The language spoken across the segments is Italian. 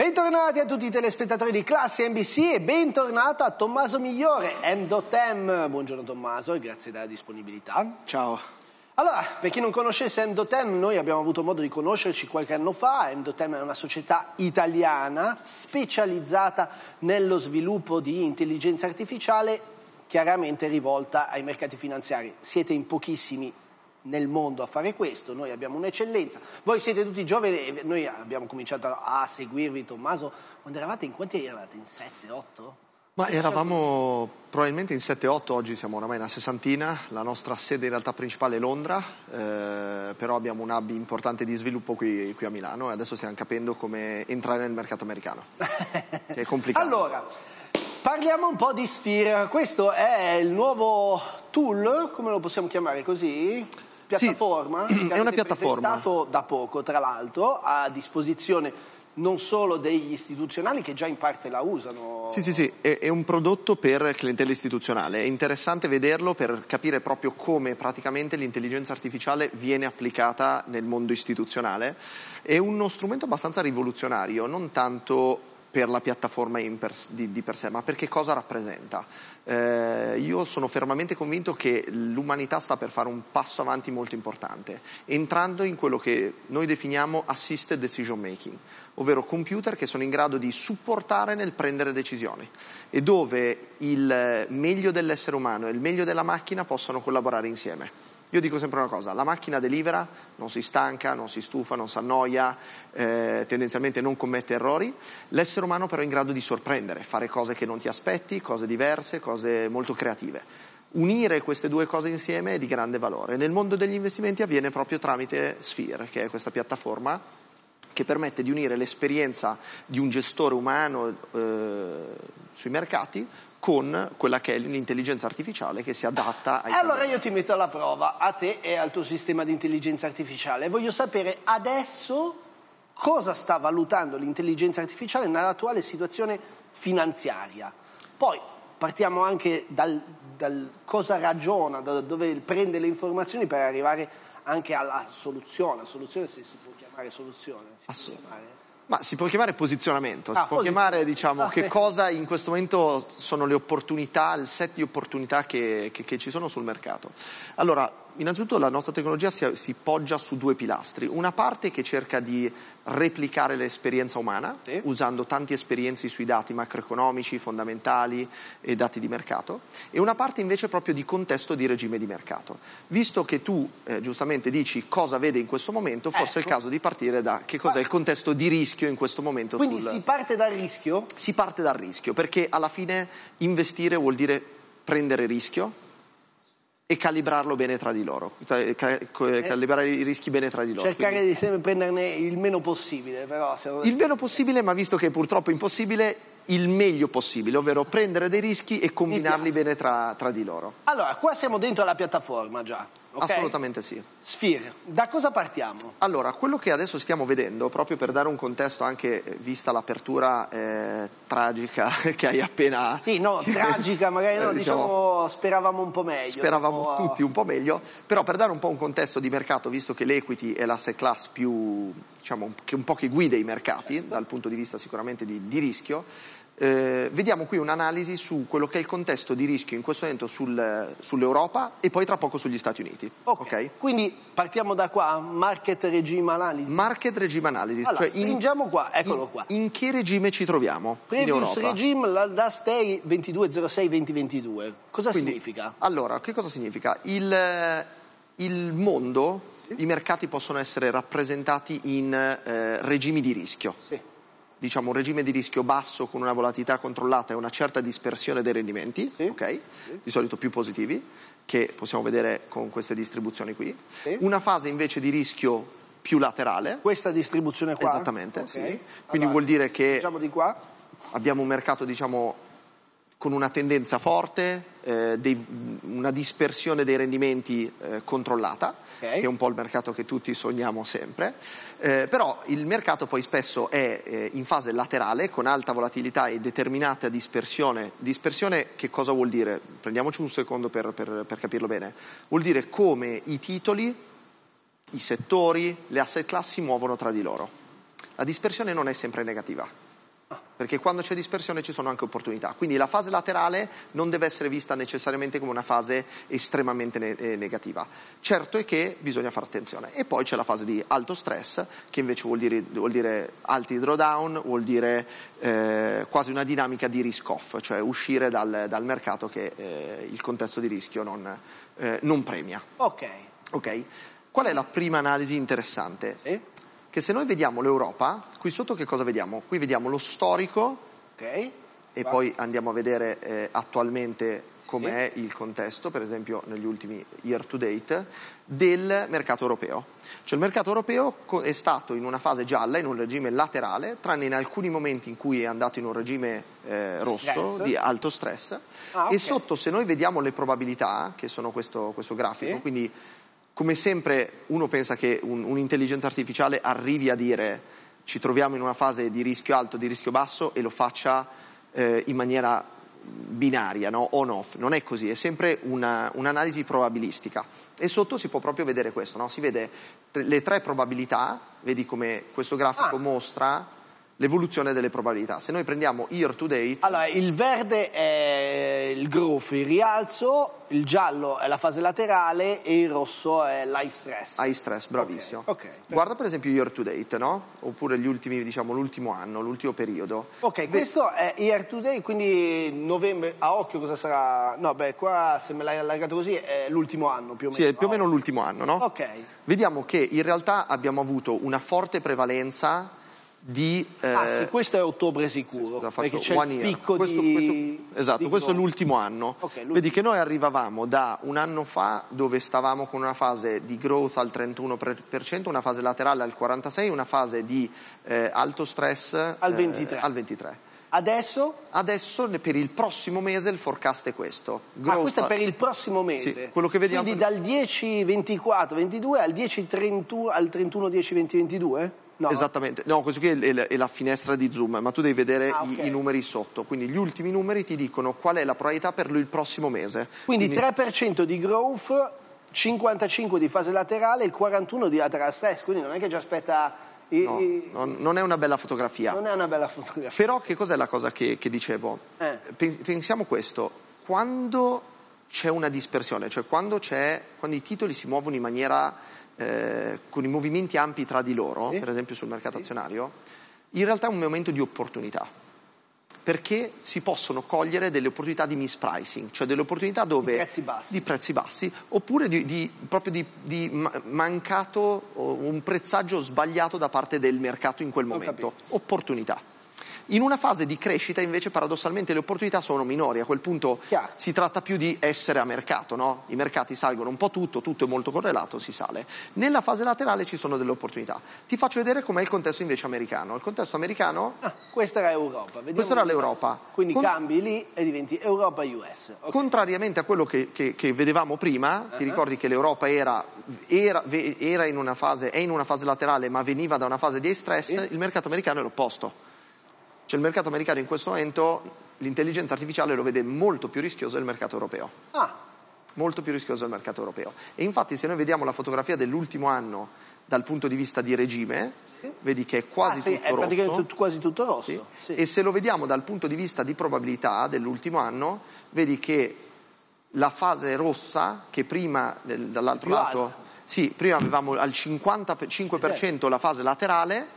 Bentornati a tutti i telespettatori di Classe NBC e bentornato a Tommaso Migliore, M.M. Buongiorno Tommaso e grazie della disponibilità. Ciao. Allora, per chi non conoscesse M.M, noi abbiamo avuto modo di conoscerci qualche anno fa. M.M è una società italiana specializzata nello sviluppo di intelligenza artificiale, chiaramente rivolta ai mercati finanziari. Siete in pochissimi nel mondo a fare questo, noi abbiamo un'eccellenza, voi siete tutti giovani, noi abbiamo cominciato a seguirvi, Tommaso, quando eravate in quanti eravate? In 7, 8? Ma eravamo probabilmente in 7-8, oggi siamo oramai una sessantina, la nostra sede in realtà principale è Londra, però abbiamo un hub importante di sviluppo qui a Milano e adesso stiamo capendo come entrare nel mercato americano, che è complicato. Allora, parliamo un po' di Sphere, questo è il nuovo tool, come lo possiamo chiamare così? Piattaforma? Sì, è una piattaforma. Presentato da poco, tra l'altro, a disposizione non solo degli istituzionali che già in parte la usano. Sì, è un prodotto per clientela istituzionale, è interessante vederlo per capire proprio come praticamente l'intelligenza artificiale viene applicata nel mondo istituzionale. È uno strumento abbastanza rivoluzionario, non tanto per la piattaforma di per sé, ma perché cosa rappresenta. Io sono fermamente convinto che l'umanità sta per fare un passo avanti molto importante, entrando in quello che noi definiamo assisted decision making, ovvero computer che sono in grado di supportare nel prendere decisioni e dove il meglio dell'essere umano e il meglio della macchina possono collaborare insieme. Io dico sempre una cosa, la macchina delibera, non si stanca, non si stufa, non si annoia, tendenzialmente non commette errori, l'essere umano però è in grado di sorprendere, fare cose che non ti aspetti, cose diverse, cose molto creative. Unire queste due cose insieme è di grande valore. Nel mondo degli investimenti avviene proprio tramite Sphere, che è questa piattaforma che permette di unire l'esperienza di un gestore umano sui mercati con quella che è l'intelligenza artificiale che si adatta ai Allora io ti metto alla prova, a te e al tuo sistema di intelligenza artificiale. Voglio sapere adesso cosa sta valutando l'intelligenza artificiale nell'attuale situazione finanziaria. Poi partiamo anche dal cosa ragiona, da dove prende le informazioni per arrivare anche alla soluzione. La soluzione, se si può chiamare soluzione, si può chiamare... Ma si può chiamare posizionamento, si può chiamare, diciamo, che cosa in questo momento sono le opportunità, il set di opportunità che ci sono sul mercato. Allora, innanzitutto la nostra tecnologia si poggia su due pilastri. Una parte che cerca di replicare l'esperienza umana, sì, usando tanti esperienzi sui dati macroeconomici, fondamentali e dati di mercato, e una parte invece proprio di contesto di regime di mercato. Visto che tu giustamente dici cosa vede in questo momento, forse è il caso di partire da che cos'è il contesto di rischio in questo momento. Quindi si parte dal rischio? Si parte dal rischio, perché alla fine investire vuol dire prendere rischio e calibrarlo bene tra di loro, calibrare i rischi bene tra di loro. Cercare di sempre prenderne il meno possibile, però. Il meno possibile, ma visto che purtroppo è impossibile, il meglio possibile, ovvero prendere dei rischi e combinarli bene tra di loro. Allora, qua siamo dentro la piattaforma già. Okay? Assolutamente sì. Sphere, da cosa partiamo? Allora, quello che adesso stiamo vedendo, proprio per dare un contesto anche vista l'apertura tragica che hai appena... Sì, no, tragica magari no, diciamo speravamo un po' meglio. Speravamo tutti un po' meglio, però per dare un po' un contesto di mercato, visto che l'equity è l'asset class più, diciamo, che un po' che guida i mercati, certo, dal punto di vista sicuramente di rischio, vediamo qui un'analisi su quello che è il contesto di rischio in questo momento sull'Europa e poi tra poco sugli Stati Uniti. Okay. Quindi partiamo da qua, market regime analysis. Market regime analysis. Allora, stringiamo qua, eccolo qua. In che regime ci troviamo? Previous regime, last day 22/06/2022. Cosa significa? Allora, che cosa significa? Il mondo, i mercati possono essere rappresentati in regimi di rischio. Sì. Diciamo un regime di rischio basso con una volatilità controllata e una certa dispersione dei rendimenti, sì, okay? Sì. Di solito più positivi, che possiamo vedere con queste distribuzioni qui. Sì. Una fase invece di rischio più laterale. Questa distribuzione qua? Esattamente, okay, sì. Quindi allora, vuol dire che di qua. Abbiamo un mercato, diciamo, con una tendenza forte, una dispersione dei rendimenti controllata, okay, che è un po' il mercato che tutti sogniamo sempre, però il mercato poi spesso è in fase laterale con alta volatilità e determinata dispersione. Dispersione che cosa vuol dire? Prendiamoci un secondo per capirlo bene. Vuol dire come i titoli, i settori, le asset class si muovono tra di loro. La dispersione non è sempre negativa. perché quando c'è dispersione ci sono anche opportunità. Quindi la fase laterale non deve essere vista necessariamente come una fase estremamente negativa. Certo è che bisogna fare attenzione. E poi c'è la fase di alto stress, che invece vuol dire alti drawdown, vuol dire quasi una dinamica di risk off, cioè uscire dal mercato che il contesto di rischio non premia. Ok? Qual è la prima analisi interessante? Sì. Che se noi vediamo l'Europa, qui sotto che cosa vediamo? Qui vediamo lo storico e poi andiamo a vedere attualmente com'è il contesto, per esempio negli ultimi year to date, del mercato europeo. Cioè il mercato europeo è stato in una fase gialla, in un regime laterale, tranne in alcuni momenti in cui è andato in un regime rosso, di alto stress, e sotto se noi vediamo le probabilità, che sono questo grafico, quindi come sempre uno pensa che un'intelligenza artificiale arrivi a dire ci troviamo in una fase di rischio alto, di rischio basso e lo faccia in maniera binaria, no? On-off. Non è così, è sempre un'analisi probabilistica. E sotto si può proprio vedere questo, no? Si vede le 3 probabilità, vedi come questo grafico mostra l'evoluzione delle probabilità. Se noi prendiamo year to date... Allora, il verde è il growth, il rialzo, il giallo è la fase laterale e il rosso è l'high stress. High stress, bravissimo. Okay. Guarda per esempio year to date, no? Oppure gli ultimi, diciamo, l'ultimo anno, l'ultimo periodo. Ok, questo è year to date, quindi novembre, a occhio cosa sarà? No, beh, qua se me l'hai allargato così è l'ultimo anno più o meno. Sì, è più o meno l'ultimo anno, no? Ok. Vediamo che in realtà abbiamo avuto una forte prevalenza di... sì, questo è ottobre sicuro, perché c'è il picco esatto, questo è l'ultimo anno. Vedi che noi arrivavamo da un anno fa dove stavamo con una fase di growth al 31%, una fase laterale al 46%, una fase di alto stress al 23%. Adesso per il prossimo mese il forecast è questo. Questo è per il prossimo mese. Sì, quello che vediamo. Quindi dal 10-24-22 al 10-31 al 31-10-20-22? No. Esattamente, no, questo qui è la finestra di zoom, ma tu devi vedere i numeri sotto, quindi gli ultimi numeri ti dicono qual è la probabilità per il prossimo mese. Quindi 3% di growth, 55% di fase laterale, il 41% di lateral stress, quindi non è che ci aspetta... non è una bella fotografia. Non è una bella fotografia. Però che cos'è la cosa che dicevo? Pensiamo questo, quando c'è una dispersione, cioè quando i titoli si muovono in maniera... con i movimenti ampi tra di loro, per esempio sul mercato azionario, in realtà è un momento di opportunità, perché si possono cogliere delle opportunità di mispricing, cioè delle opportunità dove di prezzi bassi oppure di mancato un prezzaggio sbagliato da parte del mercato in quel momento. Opportunità. In una fase di crescita invece paradossalmente le opportunità sono minori, a quel punto si tratta più di essere a mercato, no? I mercati salgono un po' tutto è molto correlato, si sale. Nella fase laterale ci sono delle opportunità. Ti faccio vedere com'è il contesto invece americano. Il contesto americano... questa era Europa. Questa era l'Europa. Quindi cambi lì e diventi Europa-US. Contrariamente a quello che vedevamo prima, ti ricordi che l'Europa è in una fase laterale ma veniva da una fase di high stress, il mercato americano è l'opposto. Cioè il mercato americano in questo momento, l'intelligenza artificiale lo vede molto più rischioso del mercato europeo. Molto più rischioso del mercato europeo. E infatti se noi vediamo la fotografia dell'ultimo anno dal punto di vista di regime, vedi che è quasi tutto rosso. È praticamente quasi tutto rosso. Sì. E se lo vediamo dal punto di vista di probabilità dell'ultimo anno, vedi che la fase rossa, che prima dall'altro lato... Sì, prima avevamo al 55% la fase laterale.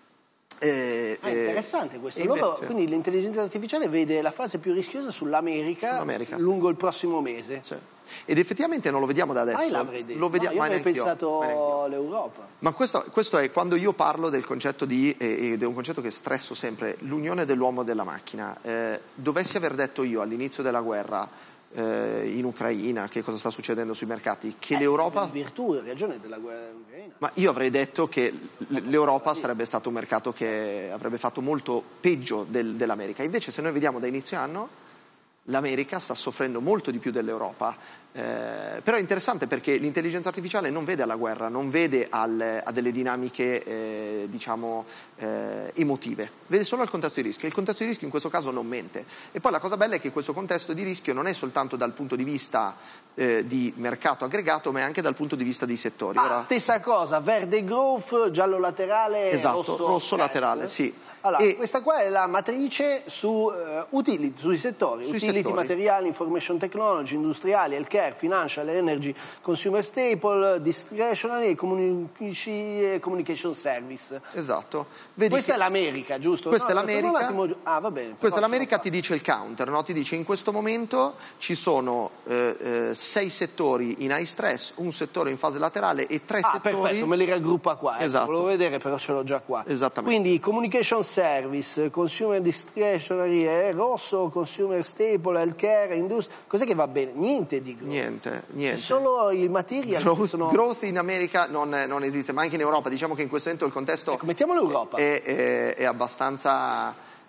Interessante questo. Quindi l'intelligenza artificiale vede la fase più rischiosa sull'America lungo il prossimo mese. Ed effettivamente non lo vediamo da adesso. L'avrei detto. Io avrei pensato l'Europa. Ma questo è quando io parlo del concetto ed è un concetto che stresso sempre, l'unione dell'uomo e della macchina. Dovessi aver detto io all'inizio della guerra in Ucraina, che cosa sta succedendo sui mercati, che l'Europa... In virtù e ragione della guerra in Ucraina. Ma io avrei detto che l'Europa sarebbe stato un mercato che avrebbe fatto molto peggio dell'America. Invece se noi vediamo da inizio anno, l'America sta soffrendo molto di più dell'Europa. Però è interessante perché l'intelligenza artificiale non vede alla guerra, non vede a delle dinamiche emotive, vede solo al contesto di rischio. Il contesto di rischio in questo caso non mente. E poi la cosa bella è che questo contesto di rischio non è soltanto dal punto di vista di mercato aggregato, ma è anche dal punto di vista dei settori. Stessa cosa, verde growth, giallo laterale, esatto, rosso stress. Laterale, sì. Allora, questa qua è la matrice sui settori, utility, materiali, information technology, industriali, healthcare, financial, energy, consumer staple, discretionary e communication service. Esatto. Questa è l'America, giusto? Questa è l'America. Va bene. Questa è l'America, ti dice il counter, no? Ti dice in questo momento ci sono 6 settori in high stress, un settore in fase laterale e 3 settori... perfetto, me li raggruppa qua. Esatto. Volevo vedere, però ce l'ho già qua. Esattamente. Quindi communication service, consumer discretionary è rosso, consumer staple, healthcare, industria. Cos'è che va bene? Niente di growth. Niente. È solo il material. Growth in America non esiste, ma anche in Europa. Diciamo che in questo momento il contesto... Ecco, mettiamo l'Europa. È abbastanza...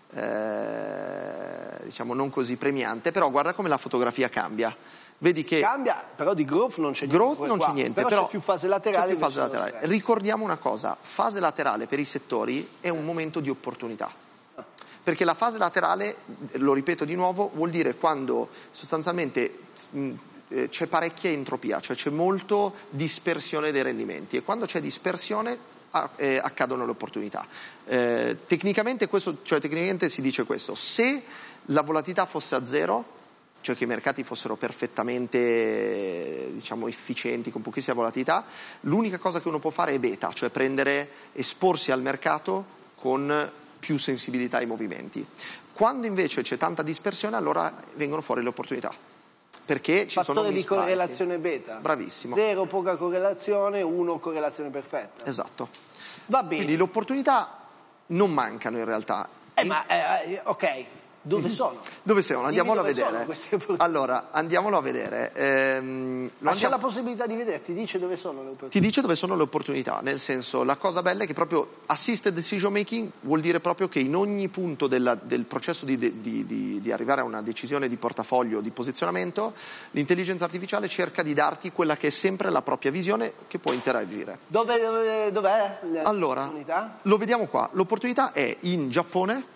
diciamo non così premiante, però guarda come la fotografia cambia. Vedi che cambia, però di growth non c'è niente. Growth non c'è niente, però c'è più fase laterale. Ricordiamo una cosa, fase laterale per i settori è un momento di opportunità. Perché la fase laterale, lo ripeto di nuovo, vuol dire quando sostanzialmente c'è parecchia entropia, cioè c'è molto dispersione dei rendimenti, e quando c'è dispersione accadono le opportunità. Tecnicamente si dice questo: se la volatilità fosse a zero, cioè che i mercati fossero perfettamente, diciamo, efficienti, con pochissima volatilità, l'unica cosa che uno può fare è beta, cioè esporsi al mercato con più sensibilità ai movimenti. Quando invece c'è tanta dispersione, allora vengono fuori le opportunità. Perché ci sono fattore di correlazione beta. Bravissimo. 0 poca correlazione, 1 correlazione perfetta. Esatto. Va bene. Quindi le opportunità non mancano in realtà. Ok. Dove sono? Dove sono? Andiamolo a vedere. Allora, andiamolo a vedere. C'è la possibilità di vedere, ti dice dove sono le opportunità. Ti dice dove sono le opportunità, nel senso, la cosa bella è che proprio assisted decision making vuol dire proprio che in ogni punto del processo di arrivare a una decisione di portafoglio, di posizionamento, l'intelligenza artificiale cerca di darti quella che è sempre la propria visione, che può interagire. Dov'è l'opportunità? Allora, lo vediamo qua. L'opportunità è in Giappone.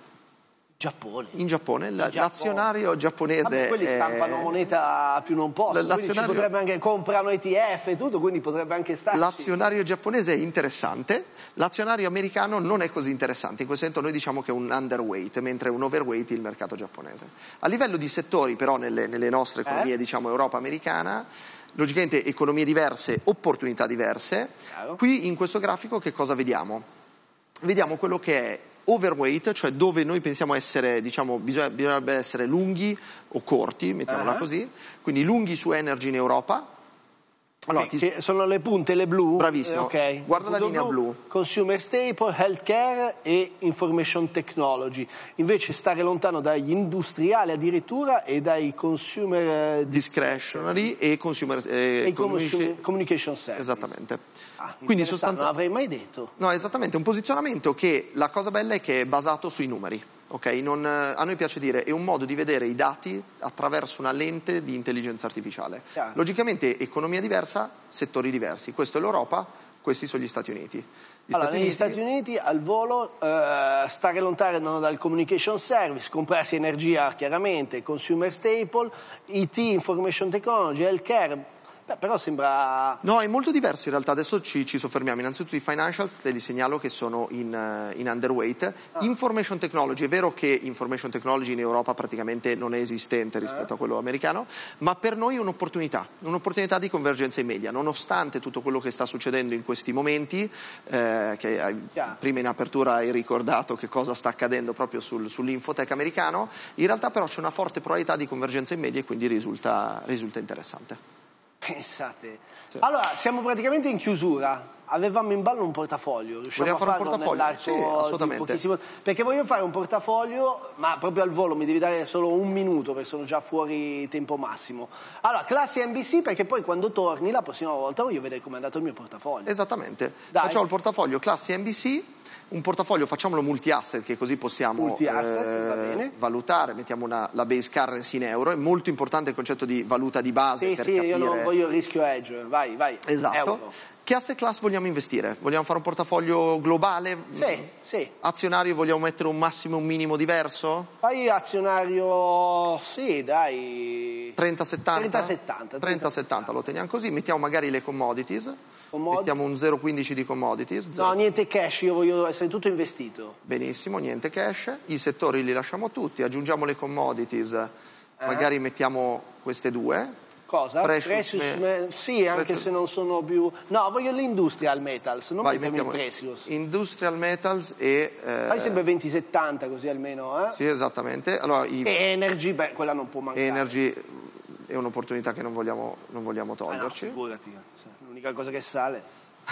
In Giappone, l'azionario giapponese. Quelli stampano moneta più non posso, quindi ci potrebbe anche, comprano ETF e tutto, quindi potrebbe anche starci. L'azionario giapponese è interessante, l'azionario americano non è così interessante, in questo senso noi diciamo che è un underweight, mentre è un overweight il mercato giapponese. A livello di settori però nelle nostre economie, diciamo Europa americana, logicamente economie diverse, opportunità diverse. Chiaro. Qui in questo grafico che cosa vediamo? Vediamo quello che è overweight, cioè dove noi pensiamo essere, diciamo, bisognerebbe essere lunghi o corti, mettiamola così, quindi lunghi su energy in Europa. Allora, che sono le punte, le blu. Bravissimo, guarda la linea blu. Consumer staple, healthcare e information technology. Invece stare lontano dagli industriali addirittura e dai consumer discretionary e consumer communication service. Esattamente. Quindi non l'avrei mai detto. No, esattamente, un posizionamento che la cosa bella è che è basato sui numeri. Okay? A noi piace dire, è un modo di vedere i dati attraverso una lente di intelligenza artificiale. Chiaro. Logicamente economia diversa, settori diversi. Questo è l'Europa, questi sono gli Stati Uniti. Negli Stati Uniti al volo stare lontano dal communication service, comprarsi energia chiaramente, consumer staple, IT, information technology, healthcare. Però sembra... No, è molto diverso in realtà, adesso ci soffermiamo. Innanzitutto i financials te li segnalo che sono in underweight. Information technology, è vero che information technology in Europa praticamente non è esistente rispetto a quello americano, ma per noi è un'opportunità di convergenza in media, nonostante tutto quello che sta succedendo in questi momenti, che prima in apertura hai ricordato che cosa sta accadendo proprio sull'infotech americano, in realtà però c'è una forte probabilità di convergenza in media e quindi risulta interessante. Pensate. Sì. Allora, siamo praticamente in chiusura. Avevamo in ballo un portafoglio. Vogliamo fare un portafoglio? Sì, assolutamente. Perché voglio fare un portafoglio, ma proprio al volo mi devi dare solo un minuto perché sono già fuori tempo massimo. Allora, classe NBC, perché poi quando torni la prossima volta voglio vedere com'è andato il mio portafoglio. Esattamente. Facciamo il portafoglio classe NBC. Un portafoglio, facciamolo multi-asset, che così possiamo valutare, mettiamo la base currency in euro, è molto importante il concetto di valuta di base per capire... io non voglio il rischio edge, vai. Esatto. Euro. Che asset class vogliamo investire? Vogliamo fare un portafoglio globale? Sì. Azionario vogliamo mettere un massimo e un minimo diverso? Fai azionario, sì, dai... 30-70? 30-70, lo teniamo così, mettiamo magari le commodities. Mettiamo un 0,15 di commodities. No, niente cash, io voglio essere tutto investito. Benissimo, niente cash. I settori li lasciamo tutti, aggiungiamo le commodities, magari mettiamo queste due. Cosa? Sì, anche se non sono più... No, voglio l'industrial metals, non mettiamo i precious. Industrial metals e... Fai sempre 20-70 così almeno, eh? Sì, esattamente. Allora, E energy, beh, quella non può mancare. Energy è un'opportunità che non vogliamo toglierci. No, figurati, l'unica cosa che sale.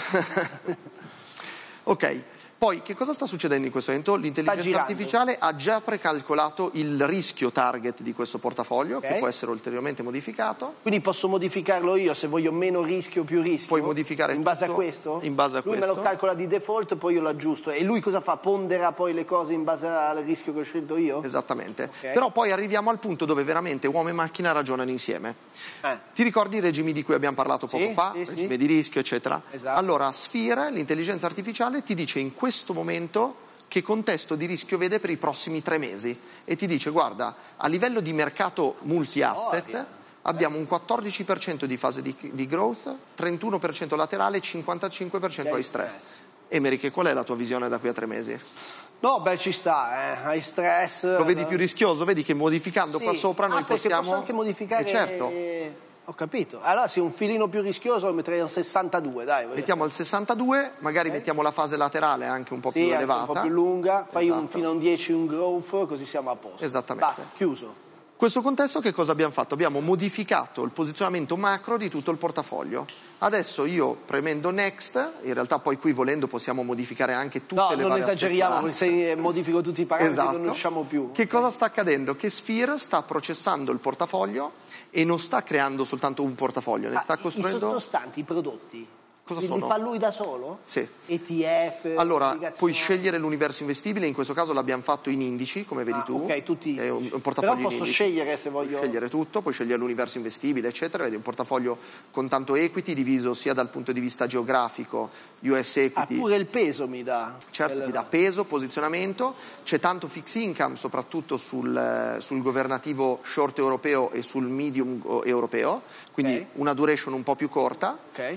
Ok. Poi, che cosa sta succedendo in questo momento? L'intelligenza artificiale ha già precalcolato il rischio target di questo portafoglio, che può essere ulteriormente modificato. Quindi posso modificarlo io se voglio meno rischio o più rischio? Puoi modificare in base a questo? In base a lui questo. Me lo calcola di default e poi io lo aggiusto. E lui cosa fa? Pondera poi le cose in base al rischio che ho scelto io? Esattamente. Però poi arriviamo al punto dove veramente uomo e macchina ragionano insieme. Ti ricordi i regimi di cui abbiamo parlato poco fa? Regime di rischio, eccetera? Esatto. Allora, Sphere, l'intelligenza artificiale, ti dice in questo momento che contesto di rischio vede per i prossimi 3 mesi e ti dice: guarda, a livello di mercato multi-asset abbiamo un 14% di fase di growth, 31% laterale, 55% high stress. Emery, qual è la tua visione da qui a 3 mesi? No, beh, ci sta, high stress. Lo vedi più rischioso? Vedi che modificando qua sopra noi possiamo... posso anche modificare... certo. Ho capito. Allora sì, un filino più rischioso lo metterei al 62, dai. Mettiamo al 62, magari mettiamo la fase laterale anche un po' più elevata. Un po' più lunga, fai fino a un 10 un growth, così siamo a posto. Esattamente. Basta, chiuso. Questo contesto che cosa abbiamo fatto? Abbiamo modificato il posizionamento macro di tutto il portafoglio. Adesso io premendo Next, in realtà poi qui volendo possiamo modificare anche tutte le variazioni. No, non esageriamo, perché se modifico tutti i parametri non ne usciamo più. Che cosa sta accadendo? Che Sphere sta processando il portafoglio e non sta creando soltanto un portafoglio, ne sta costruendo... I sottostanti, i prodotti, cosa li fa lui da solo? Sì. ETF, allora, puoi scegliere l'universo investibile, in questo caso l'abbiamo fatto in indici, come vedi tu. Ok, tutti. È un portafoglio però posso scegliere se voglio... Puoi scegliere tutto, puoi scegliere l'universo investibile, eccetera. Vedi un portafoglio con tanto equity, diviso sia dal punto di vista geografico, US equity. Pure il peso mi dà. Certo, ti dà peso, posizionamento, c'è tanto fixed income, soprattutto sul governativo short europeo e sul medium europeo, quindi una duration un po' più corta.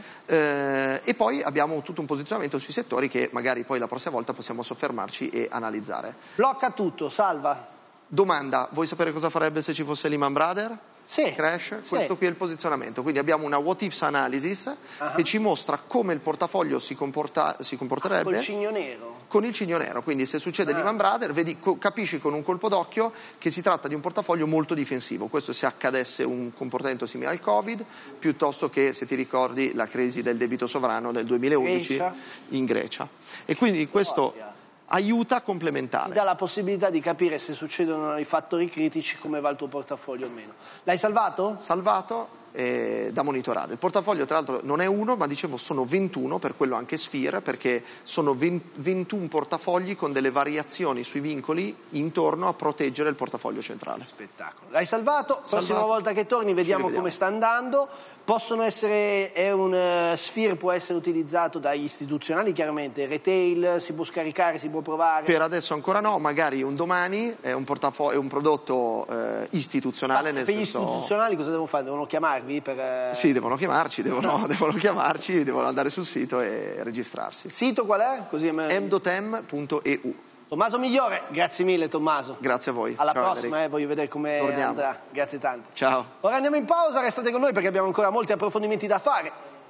E poi abbiamo tutto un posizionamento sui settori che magari poi la prossima volta possiamo soffermarci e analizzare. Blocca tutto, salva. Domanda, vuoi sapere cosa farebbe se ci fosse Lehman Brothers? Sì. Crash? Questo qui è il posizionamento, quindi abbiamo una what ifs analysis che ci mostra come il portafoglio si comporterebbe col cigno nero. Con il cigno nero, quindi se succede Lehman Brothers capisci con un colpo d'occhio che si tratta di un portafoglio molto difensivo. Questo se accadesse un comportamento simile al Covid, piuttosto che, se ti ricordi, la crisi del debito sovrano del 2011 in Grecia. E quindi questo aiuta a complementare. Ti dà la possibilità di capire se succedono i fattori critici, come va il tuo portafoglio o meno. L'hai salvato? Salvato, da monitorare. Il portafoglio tra l'altro non è uno, ma dicevo sono 21, per quello anche Sphere, perché sono 21 portafogli con delle variazioni sui vincoli intorno a proteggere il portafoglio centrale. Spettacolo. L'hai salvato? Prossima volta che torni vediamo come sta andando. Possono essere, Sphere può essere utilizzato dagli istituzionali, chiaramente, retail, si può scaricare, si può provare. Per adesso ancora no, magari un domani è un prodotto istituzionale. Per gli istituzionali cosa devono fare? Devono chiamarvi? Sì, devono chiamarci, devono andare sul sito e registrarsi. Il sito qual è? mdotem.eu. Tommaso Migliore, grazie mille Tommaso. Grazie a voi. Alla prossima, voglio vedere come andrà. Grazie tanto. Ciao. Ora andiamo in pausa, restate con noi perché abbiamo ancora molti approfondimenti da fare.